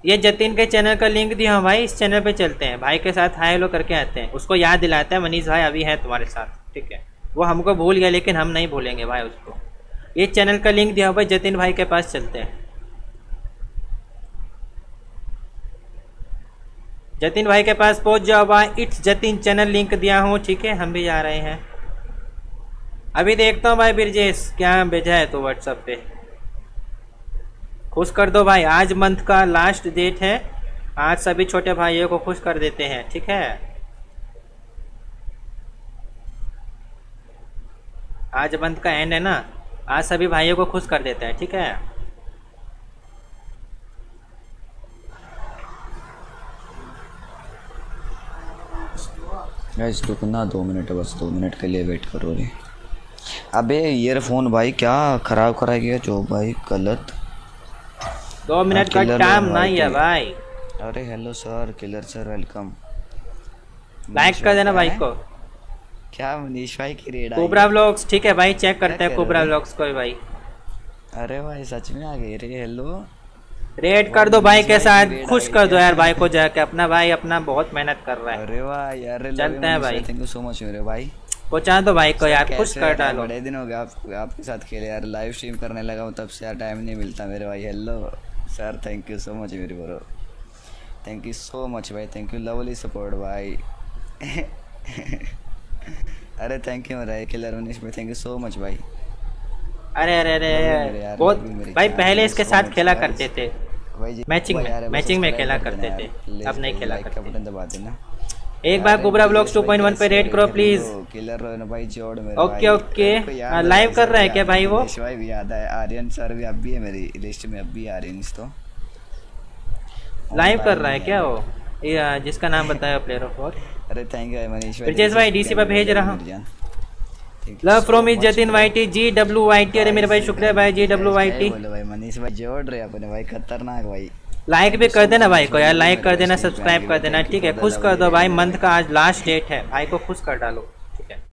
ये जतिन के चैनल का लिंक दिया हूँ भाई, इस चैनल पे चलते हैं, भाई के साथ हाय हेलो करके आते हैं, उसको याद दिलाते हैं मनीष भाई अभी है तुम्हारे साथ, ठीक है। वो हमको भूल गया लेकिन हम नहीं भूलेंगे भाई उसको। ये चैनल का लिंक दिया हुआ भाई, जतिन भाई के पास चलते हैं। जतिन भाई के पास पहुंच जाओ भाई, इट्स जतिन चैनल लिंक दिया हूँ, ठीक है। हम भी जा रहे हैं, अभी देखता हूँ भाई ब्रजेश क्या भेजा है तो व्हाट्सएप पे। खुश कर दो भाई, आज मंथ का लास्ट डेट है, आज सभी छोटे भाइयों को खुश कर देते हैं, ठीक है। आज मंथ का एंड है ना, आज सभी भाइयों को खुश कर देते हैं, ठीक है। गाइस रुकना 2 मिनट, बस 2 मिनट के लिए वेट करो रे। अबे ईयरफोन भाई क्या खराब करा गया जो भाई, गलत। 2 मिनट का टाइम नहीं है भाई। अरे hello sir, killer sir welcome. Like कर देना भाई को। क्या मनीष भाई की रेड आई? कोबरा व्लॉग्स, ठीक है भाई, चेक करते हैं कोबरा व्लॉग्स को भाई। अरे भाई सच में आ गए रे। हेलो, रेड कर दो भाई के साथ, खुश कर दो यार भाई को जाके, अपना भाई अपना बहुत मेहनत कर रहा है। अरे वाह यार, चलते हैं भाई। थैंक यू सो मच मेरे भाई, पहुंचा दो भाई को यार, खुश कर डालो। बड़े दिन हो गए आपके साथ खेले यार, लाइव स्ट्रीम करने लगा हूँ तब से यार टाइम नहीं मिलता मेरे भाई। Hello sir, thank you so much मेरे bro, thank you so much भाई, थैंक यू लवली सपोर्ट भाई। अरे थैंक यू मेरा किलर मनीष भाई, थैंक यू सो मच भाई। अरे अरे अरे बहुत भाई, पहले इसके साथ खेला करते थे मैचिंग में खेला करते थे, अब नहीं खेला करते। बटन दबा देना। एक बार कोबरा ब्लॉग्स 2.1 पे रेड करो प्लीज। किलर भाई जोड़ मेरा। ओके ओके, लाइव कर रहा है क्या भाई वो? भाई भी याद है, आर्यन सर भी अब भी है मेरी लिस्ट में, अब भी आर्यन तो लाइव कर रहा है क्या वो, ये जिसका नाम बताया प्लेयर ऑफ वॉर। अरे थैंक यू मनीष भाई, ब्रजेश भाई डीसी पर भेज रहा हूँ। Love from is Jatin YT GWYT। अरे मेरे भाई शुक्रिया भाई GWYT। बोलो भाई मनीष भाई जोड़ रहे अपने भाई, खतरनाक भाई। लाइक भी कर देना भाई को यार, लाइक कर देना, सब्सक्राइब कर देना, ठीक है। खुश कर दो भाई, मंथ का आज लास्ट डेट है, भाई को खुश कर डालो।